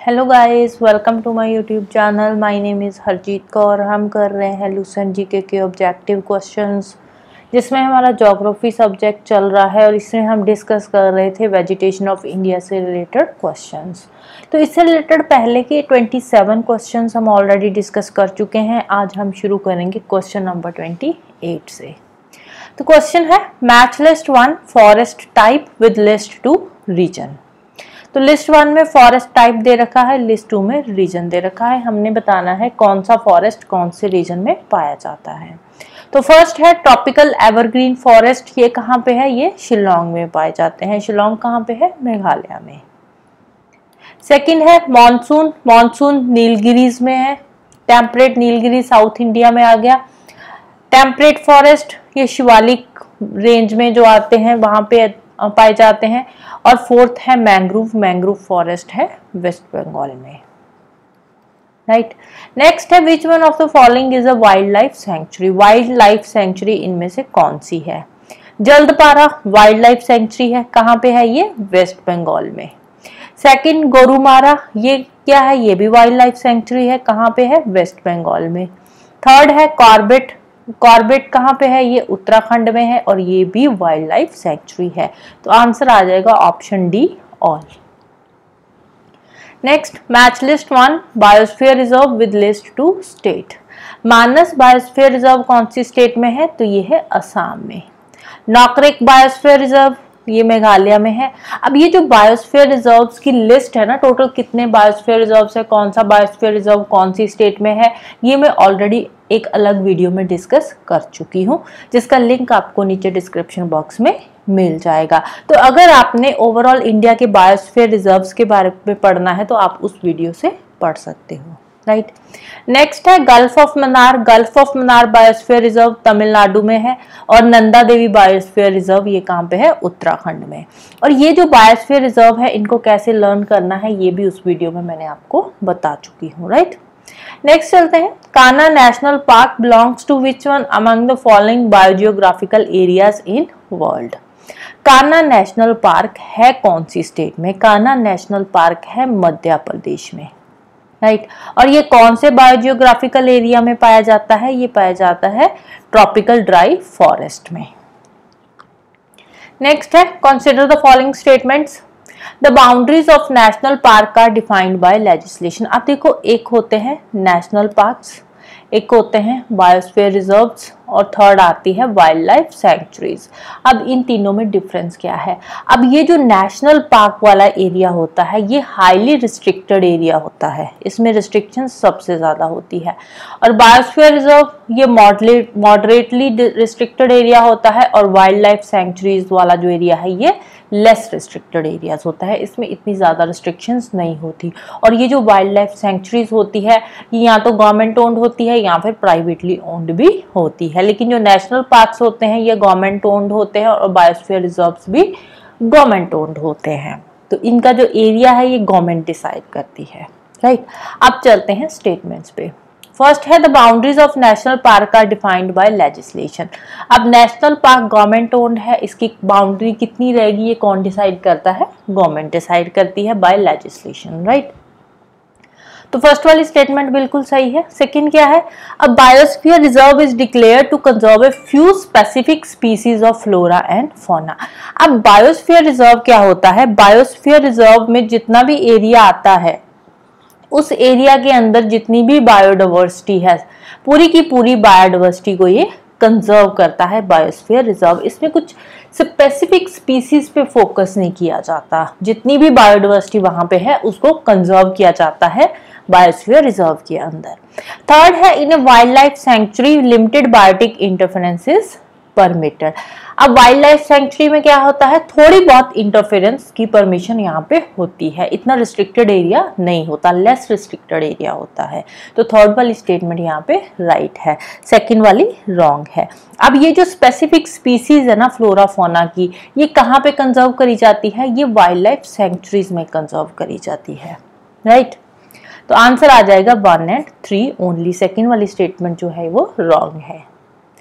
Hello guys, welcome to my YouTube channel. My name is Harjeet Kaur. हम कर रहे हैं लूसेंट जीके के ऑब्जेक्टिव क्वेश्चंस, जिसमें हमारा ज्योग्राफी सब्जेक्ट चल रहा है और इसमें हम डिस्कस कर रहे थे वेजिटेशन ऑफ इंडिया से रिलेटेड क्वेश्चंस। तो इससे रिलेटेड पहले के 27 क्वेश्चंस हम ऑलरेडी डिस्कस कर चुके हैं। आज हम शुरू करेंगे क्वेश्चन नंबर 28 से। तो क्वेश्चन है match list 1 forest type with list 2 region. तो लिस्ट 1 में फॉरेस्ट टाइप दे रखा है, लिस्ट 2 में रीजन दे रखा है। हमने बताना है कौन सा फॉरेस्ट कौन से रीजन में पाया जाता है। तो फर्स्ट है ट्रॉपिकल एवरग्रीन फॉरेस्ट। ये कहाँ पे है? ये शिलोंग में पाए जाते हैं। शिलोंग कहाँ पे है? मेघालय में। सेकंड है मॉनसून। मॉनसून नीलगिरीज में है। टेम्परेट नीलगिरी साउथ इंडिया में आ गया। टेम्परेट फॉरेस्ट ये शिवालिक रेंज में जो आते हैं वहां पे पाए जाते हैं। और फोर्थ है मैंग्रोव। मैंग्रोव फॉरेस्ट है वेस्ट बंगाल में। राइट। नेक्स्ट है which one of the following is a wildlife sanctuary. Wildlife sanctuary इनमें से कौन सी है? जल्दपारा वाइल्ड लाइफ सेंचुरी है। कहाँ पे है ये? वेस्ट बंगाल में। सेकंड गोरुमारा, ये क्या है? ये भी वाइल्ड लाइफ सेंचुरी है। कहाँ पे है? वेस्ट बंगाल में। थर्ड है कॉर्बेट। कॉर्बेट कहाँ पे है? ये उत्तराखंड में है और ये भी वाइल्ड लाइफ सेंचुरी है। तो आंसर आ जाएगा option D all. Next match list 1 biosphere reserve with list 2 state. Manas biosphere reserve कौन सी स्टेट में है? तो ये है असम में। नॉकरेक बायोस्फीयर रिजर्व ये मेघालय में है। अब ये जो बायोस्फीयर रिजर्व्स की लिस्ट है ना, टोटल कितने बायोस्फीयर रिजर्व्स है, कौन सा बायोस्फीयर रिजर्व कौन सी स्टेट में है, ये मैं ऑलरेडी एक अलग वीडियो में डिस्कस कर चुकी हूँ, जिसका लिंक आपको नीचे डिस्क्रिप्शन बॉक्स में मिल जाएगा। तो अगर आपने ओवरऑल इंडिया के बायोस्फीयर रिजर्व्स के बारे में पढ़ना है तो आप उस वीडियो से पढ़ सकते हो। राइट। नेक्स्ट है gulf of Mannar. Gulf of Mannar biosphere reserve Tamil Nadu में है। और नंदा देवी बायोस्फीयर रिजर्व ये कहाँ पे है? उत्तराखंड में। और ये जो बायोस्फीयर रिजर्व है इनको कैसे लर्न करना है ये भी उस वीडियो में मैंने आपको बता चुकी हूँ। राइट। नेक्स्ट चलते हैं। Kanha national park belongs to which one among the following biogeographical areas in world. Kanha national park है कौन सी स्टेट में? कान्हा नेशनल पार्क है मध्य प्रदेश में। राइट। और ये कौन से बायोजियोग्राफिकल एरिया में पाया जाता है? ये पाया जाता है ट्रॉपिकल ड्राई फॉरेस्ट में। नेक्स्ट है consider the following statements. The boundaries of national park are defined by legislation. अब देखो, एक होते हैं नेशनल पार्क्स, एक होते हैं बायोस्फीयर रिजर्व्स और थर्ड आती है वाइल्ड लाइफ सेंचुरीज। अब इन तीनों में डिफरेंस क्या है? अब ये जो नेशनल पार्क वाला एरिया होता है ये हाईली रिस्ट्रिक्टेड एरिया होता है, इसमें रिस्ट्रिक्शन सबसे ज्यादा होती है। और बायोस्फीयर रिजर्व ये मॉडरेटली रिस्ट्रिक्टेड एरिया होता है। और वाइल्ड लाइफ सेंचुरीज वाला जो एरिया है ये लेस रिस्ट्रिक्टेड एरियाज होता है, इसमें इतनी ज़्यादा रिस्ट्रिक्शंस नहीं होती। और ये जो वाइल्ड लाइफ सेंचुरीज होती है ये या तो गवर्नमेंट ओन्ड होती है या फिर प्राइवेटली ओन्ड भी होती है। लेकिन जो नेशनल पार्क्स होते हैं ये गवर्नमेंट ओन्ड होते हैं और बायोस्फीयर रिजर्व्स भी गवर्नमेंट ओन्ड होते हैं। तो इनका जो एरिया है ये गवर्नमेंट डिसाइड करती है। राइट। अब चलते हैं स्टेटमेंट्स पे। फर्स्ट है the boundaries of national park are defined by legislation. अब नेशनल पार्क गवर्नमेंट ओन्ड है, इसकी बाउंड्री कितनी रहेगी ये कौन डिसाइड करता है? गवर्नमेंट डिसाइड करती है बाय लेजिस्लेशन। राइट। तो फर्स्ट वाली स्टेटमेंट बिल्कुल सही है। सेकंड क्या है? A biosphere reserve is declare to conserve a few specific species of flora and fauna. अब बायोस्फीयर रिजर्व क्या होता है? बायोस्फीयर रिजर्व में जितना भी एरिया आता है उस एरिया के अंदर जितनी भी बायोडाइवर्सिटी है पूरी की पूरी बायोडाइवर्सिटी को ये कंजर्व करता है बायोस्फीयर रिजर्व। इसमें कुछ स्पेसिफिक स्पीसीज पे फोकस नहीं किया जाता, जितनी भी बायोडाइवर्सिटी वहां पे है उसको कंजर्व किया जाता है बायोस्फीयर रिजर्व के अंदर। थर्ड है in a wildlife sanctuary limited biotic interferences permitted. अब वाइल्ड लाइफ सेंचुरी में क्या होता है? थोड़ी बहुत इंटरफेरेंस की परमिशन यहाँ पे होती है, इतना रिस्ट्रिक्टेड एरिया नहीं होता, लेस रिस्ट्रिक्टेड एरिया होता है। तो थर्ड वाली स्टेटमेंट यहाँ पे राइट है, सेकंड वाली रॉन्ग है। अब ये जो स्पेसिफिक स्पीसीज है ना फ्लोरा फौना की, ये कहाँ पे कंजर्व करी जाती है? ये वाइल्ड लाइफ सेंचुरीज में कंजर्व करी जाती है। राइट। तो आंसर आ जाएगा 1 और 3 ओनली। सेकेंड वाली स्टेटमेंट जो है वो रॉन्ग है।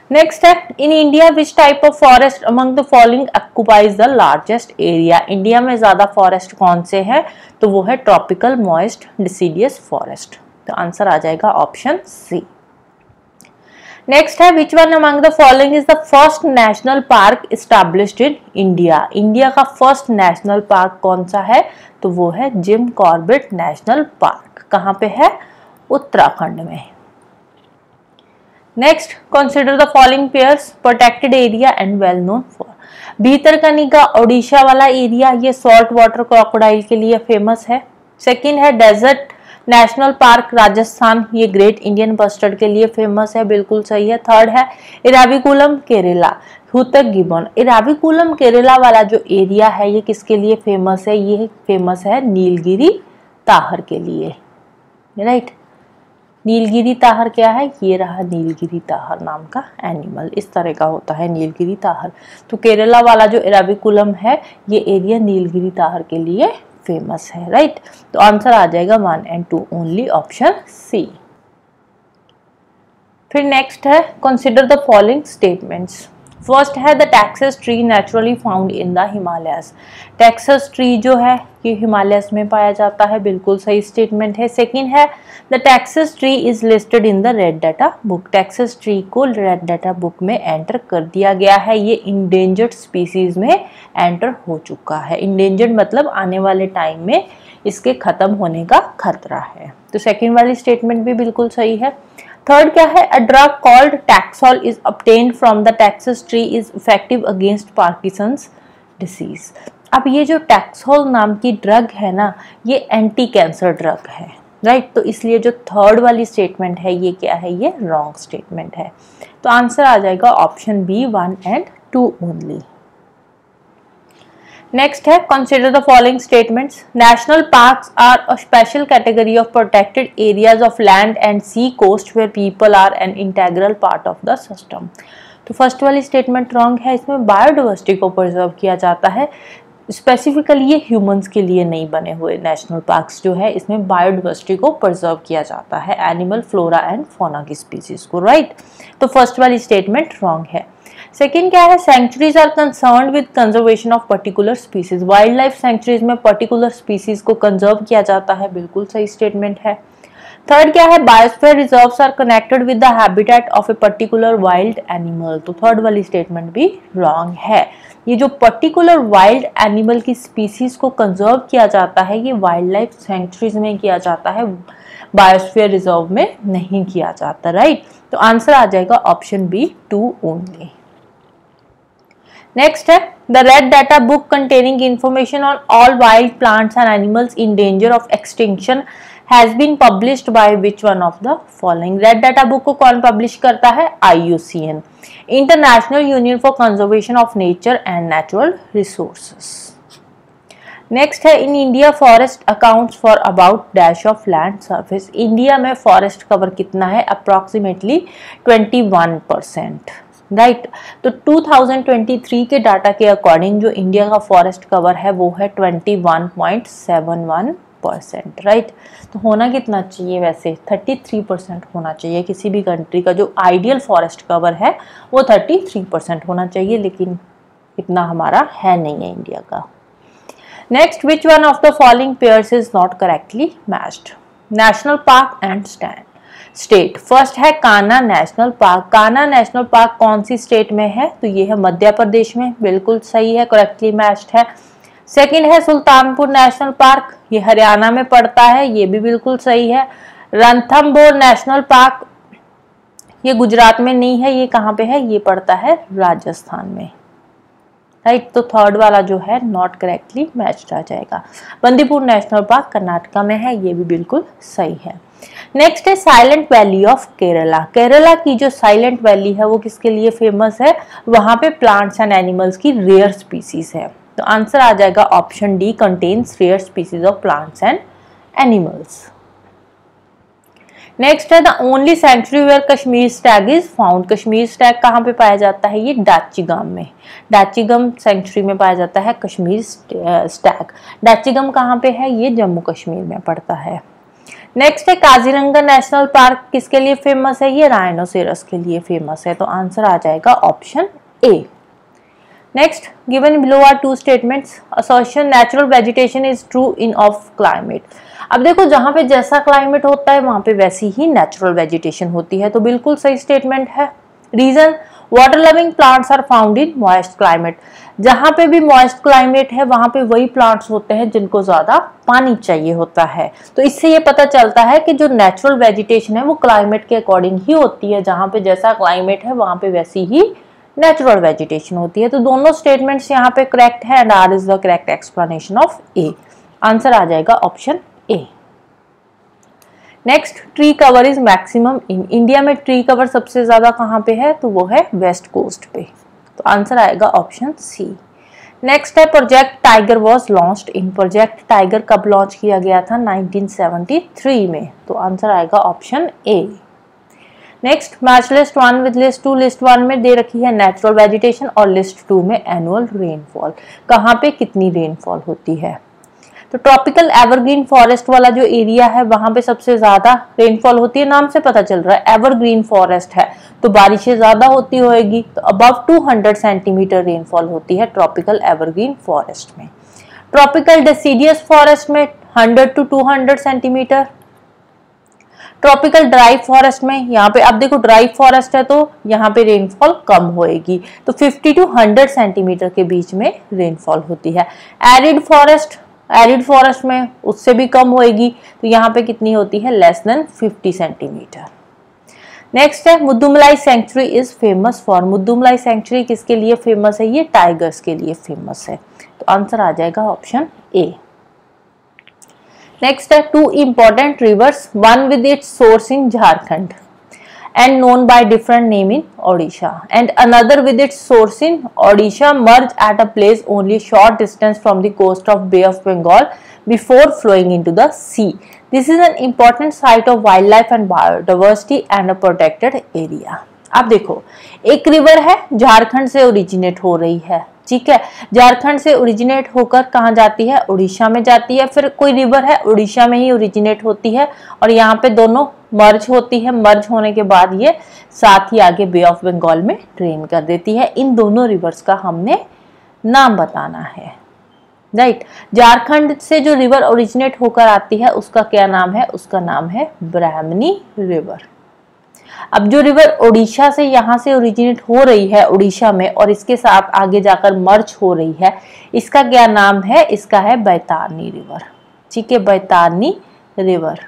नेक्स्ट है, in India which type of forest among the following occupies the largest area. India में ज्यादा फॉरेस्ट कौन से हैं, तो वो है ट्रॉपिकल मॉइस्ट डिसीडियस फॉरेस्ट। तो आंसर आ जाएगा ऑप्शन सी। नेक्स्ट है, which one among the following is the first national park established in India. India का फर्स्ट नेशनल पार्क कौन सा है, तो वो है जिम कॉर्बेट नेशनल पार्क। कहाँ पे है, उत्तराखंड में। Next, consider the following pairs protected area and well known for. Bhitarkanika Odisha वाला एरिया, ये सॉल्ट वाटर क्रोकोडाइल के लिए फेमस है। सेकंड है डेजर्ट नेशनल पार्क राजस्थान, ये ग्रेट इंडियन बस्टर्ड के लिए फेमस है, बिल्कुल सही है। थर्ड है इराविकुलम केरला हुतक गिबन। इराविकुलम केरला वाला जो एरिया है ये किसके लिए फेमस है, ये फेमस है नीलगिरी ताहर के लिए, राइट। नीलगिरी ताहर क्या है, ये रहा नीलगिरी ताहर नाम का एनिमल, इस तरह का होता है नीलगिरी ताहर। तो केरला वाला जो इराविकुलम है ये एरिया नीलगिरी ताहर के लिए फेमस है, राइट। तो आंसर आ जाएगा 1 and 2 ओनली, ऑप्शन सी। फिर नेक्स्ट है, consider the following statements. First है, the Taxus tree naturally found in the Himalayas. Taxus tree जो है ये हिमालयस में पाया जाता है, बिल्कुल सही स्टेटमेंट है। सेकंड है, the Taxus tree is listed in the red data book. Taxus tree को रेड डाटा बुक में एंटर कर दिया गया है, ये इंडेंजर्ड स्पीसीज में एंटर हो चुका है। इंडेंजर्ड मतलब आने वाले टाइम में इसके खत्म होने का खतरा है। तो सेकंड वाली स्टेटमेंट भी बिल्कुल सही है। थर्ड क्या है, a drug called taxol is obtained from the Taxus tree is effective against Parkinson's disease. अब ये जो टैक्सोल नाम की ड्रग है ना, ये एंटी कैंसर ड्रग है, राइट। तो इसलिए जो थर्ड वाली स्टेटमेंट है ये क्या है, ये रॉन्ग स्टेटमेंट है। तो आंसर आ जाएगा option B 1 and 2 only. Next है, consider the following statements. National parks are a special category of protected areas of land and sea coast where people are an integral part of the system. तो first वाली statement wrong है, इसमें biodiversity को preserve किया जाता है। Specifically ये humans के लिए नहीं बने हुए नेशनल पार्क्स जो है, इसमें बायोडाइवर्सिटी को प्रिजर्व किया जाता है, एनिमल फ्लोरा एंड फौना की स्पीसीज को, राइट। तो फर्स्ट वाली स्टेटमेंट रॉन्ग है। सेकेंड क्या है, sanctuaries are concerned with conservation of particular species. Wildlife sanctuaries में पर्टिकुलर स्पीसीज को कंजर्व किया जाता है, बिल्कुल सही स्टेटमेंट है। थर्ड क्या है, biosphere reserves are connected with the habitat of a particular wild animal. तो थर्ड वाली स्टेटमेंट भी रॉन्ग है। ये जो पर्टिकुलर वाइल्ड एनिमल की स्पीसीज को कंजर्व किया जाता है ये वाइल्ड लाइफ सेंचुरीज में किया जाता है, बायोस्फीयर रिजर्व में नहीं किया जाता, राइट। तो आंसर आ जाएगा ऑप्शन बी 2 ओनली। नेक्स्ट है, the red data book containing information on all wild plants and animals in danger of extinction has been published by which one of the following. Red data book को कौन publish करता है, IUCN, international union for conservation of nature and natural resources. Next है, in India forest accounts for about dash of land surface. India में forest cover कितना है, approximately 21%, right. तो 2023 के डाटा के अकॉर्डिंग जो इंडिया का फॉरेस्ट कवर है वो है 21.71%, राइट। तो होना कितना चाहिए, वैसे 33% होना चाहिए। किसी भी कंट्री का जो आइडियल फॉरेस्ट कवर है वो 33% होना चाहिए, लेकिन इतना हमारा है नहीं है इंडिया का। Next, which one of the following pairs is not correctly matched. National park and state. First है Kanha national park. Kanha national park कौन सी स्टेट में है, तो ये है मध्य प्रदेश में, बिल्कुल सही है, करेक्टली मैच्ड है। सेकंड है सुल्तानपुर नेशनल पार्क, ये हरियाणा में पड़ता है, ये भी बिल्कुल सही है। रणथंभौर नेशनल पार्क ये गुजरात में नहीं है, ये कहाँ पे है, ये पड़ता है राजस्थान में, राइट। तो थर्ड वाला जो है नॉट करेक्टली मैच्ड आ जाएगा। बंदीपुर नेशनल पार्क कर्नाटका में है, ये भी बिल्कुल सही है। नेक्स्ट है silent valley of Kerala. Kerala की जो साइलेंट वैली है वो किसके लिए फेमस है, वहां पे प्लांट्स एंड एनिमल्स की रेयर स्पीसीज है। तो आंसर आ जाएगा option D, contains rare species of plants and animals. Next है the only sanctuary where Kashmir stag is found. Kashmir stag कहाँ पे पाया जाता है, ये डाचीगम में, डाचीगम सेंचुरी में पाया जाता है कश्मीर स्टैग। डाचीगम कहाँ पे है, ये जम्मू कश्मीर में पड़ता है। नेक्स्ट है काजीरंगा नेशनल पार्क किसके लिए फेमस है? ये राइनोसेरस के लिए फेमस है, तो आंसर आ जाएगा option A. Next, given below are two statements. Assertion natural vegetation is true in of climate. अब देखो जहां पे जैसा क्लाइमेट होता है वहां पे वैसी ही नेचुरल वेजिटेशन होती है, तो बिल्कुल सही स्टेटमेंट है। Reason, water loving plants are found in moist climate. जहां पे भी मॉइस्ट क्लाइमेट है वहां पे वही प्लांट्स होते हैं जिनको ज्यादा पानी चाहिए होता है। तो इससे ये पता चलता है कि जो नेचुरल वेजिटेशन है वो क्लाइमेट के अकॉर्डिंग ही होती है, जहां पे जैसा क्लाइमेट है वहां पे वैसी ही नेचुरल वेजिटेशन होती है। तो दोनों स्टेटमेंट्स यहाँ पे करेक्ट है and R is the correct explanation of A. Answer आ जाएगा option A. Next, tree cover is maximum in India में ट्री कवर सबसे ज्यादा कहाँ पे है? तो वो है वेस्ट कोस्ट पे, तो आंसर आएगा ऑप्शन सी। नेक्स्ट है project tiger was launched in. Project tiger कब लॉन्च किया गया था? 1973 में, तो आंसर आएगा option A. Next, match list 1 with list 2। List 1 में दे रखी है नेचुरल वेजिटेशन और लिस्ट 2 में एनुअल रेनफॉल। कहाँ पे कितनी रेनफॉल होती है? तो ट्रॉपिकल एवरग्रीन फॉरेस्ट वाला जो एरिया है वहां पे सबसे ज्यादा रेनफॉल होती है, नाम से पता चल रहा है एवरग्रीन फॉरेस्ट है तो बारिशें ज्यादा होती होगी, तो अबव 200 सेंटीमीटर रेनफॉल होती है ट्रॉपिकल एवरग्रीन फॉरेस्ट में। ट्रॉपिकल डेसिडियस फॉरेस्ट में 100 to 200 centimetre. Tropical dry forest में, यहाँ पे अब देखो ड्राई फॉरेस्ट है तो यहाँ पे रेनफॉल कम होएगी, तो 50 to 100 सेंटीमीटर के बीच में रेनफॉल होती है। एरिड फॉरेस्ट में उससे भी कम होएगी, तो यहाँ पे कितनी होती है? Less than 50 centimetre. नेक्स्ट है Mudumalai sanctuary is famous for. Mudumalai sanctuary किसके लिए फेमस है? ये टाइगर्स के लिए फेमस है, तो आंसर आ जाएगा ऑप्शन ए। नेक्स्ट है two important rivers, one with its source in Jharkhand and known by different name in Odisha and another with its source in Odisha merge at a place only short distance from the coast of Bay of Bengal before flowing into the sea. This is an important site of wildlife and biodiversity and a protected area. अब देखो एक river है झारखंड से originate हो रही है, ठीक है, झारखंड से ओरिजिनेट होकर कहाँ जाती है? उड़ीसा में जाती है। फिर कोई रिवर है उड़ीसा में ही ओरिजिनेट होती है और यहाँ पे दोनों मर्ज होती है। मर्ज होने के बाद ये साथ ही आगे बे ऑफ बंगाल में ड्रेन कर देती है। इन दोनों रिवर्स का हमने नाम बताना है, राइट। झारखंड से जो रिवर ओरिजिनेट होकर आती है उसका क्या नाम है? उसका नाम है ब्राह्मणी रिवर। अब जो रिवर ओडिशा से यहाँ से ओरिजिनेट हो रही है उड़ीसा में और इसके साथ आगे जाकर मर्ज हो रही है, इसका क्या नाम है? इसका है बैतारनी रिवर, ठीक है, बैतारनी रिवर।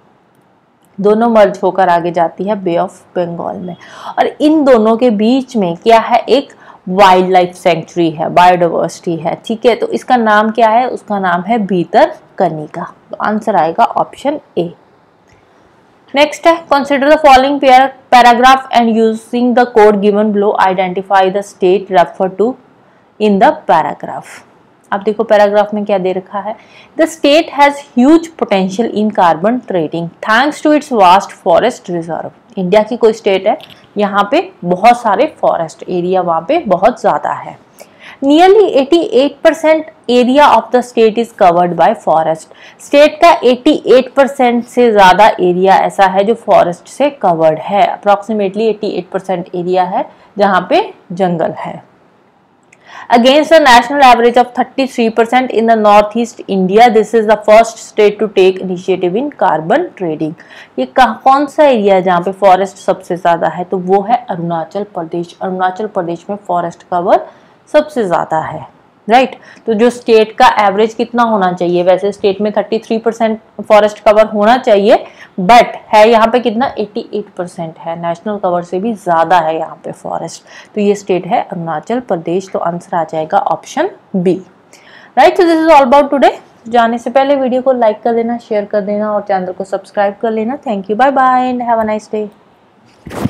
दोनों मर्ज होकर आगे जाती है बे ऑफ बंगाल में और इन दोनों के बीच में क्या है? एक वाइल्ड लाइफ सेंचुरी है, बायोडाइवर्सिटी है, ठीक है। तो इसका नाम क्या है? उसका नाम है भितरकनिका, तो आंसर आएगा ऑप्शन ए। नेक्स्ट है consider the following paragraph and using the code given below identify the state refer to in the paragraph. अब देखो पैराग्राफ में क्या दे रखा है? The state has huge potential in carbon trading thanks to its vast forest reserve. India की कोई state है, यहाँ पे बहुत सारे फॉरेस्ट एरिया वहां पे बहुत ज्यादा है। Nearly 88% area of the state is covered by forest. State का 88% से ज्यादा एरिया ऐसा है जो फॉरेस्ट से कवर्ड है। अप्रोक्सीमेटली 88% एरिया है जहाँ पे जंगल है। Against the national average of 33% in the northeast India, this is the first state to take initiative in carbon trading. ये कौन सा एरिया है जहाँ पे फॉरेस्ट सबसे ज्यादा है? तो वो है अरुणाचल प्रदेश। अरुणाचल प्रदेश में फॉरेस्ट कवर सबसे ज्यादा है, राइट। तो जो स्टेट का एवरेज कितना होना चाहिए? वैसे स्टेट में 33% फॉरेस्ट कवर होना चाहिए, बट है यहाँ पे कितना? 88% है। नेशनल कवर से भी ज्यादा है यहाँ पे फॉरेस्ट। तो ये स्टेट है अरुणाचल प्रदेश, तो आंसर आ जाएगा option B, right. So this is all about today. जाने से पहले वीडियो को लाइक कर देना, शेयर कर देना और चैनल को सब्सक्राइब कर लेना। Thank you, bye bye and have a nice day.